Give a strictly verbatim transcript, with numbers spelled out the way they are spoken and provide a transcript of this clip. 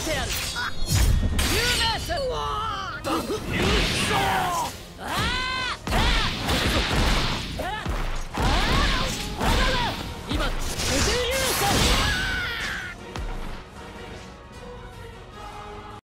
てやる。有名戦。優勝。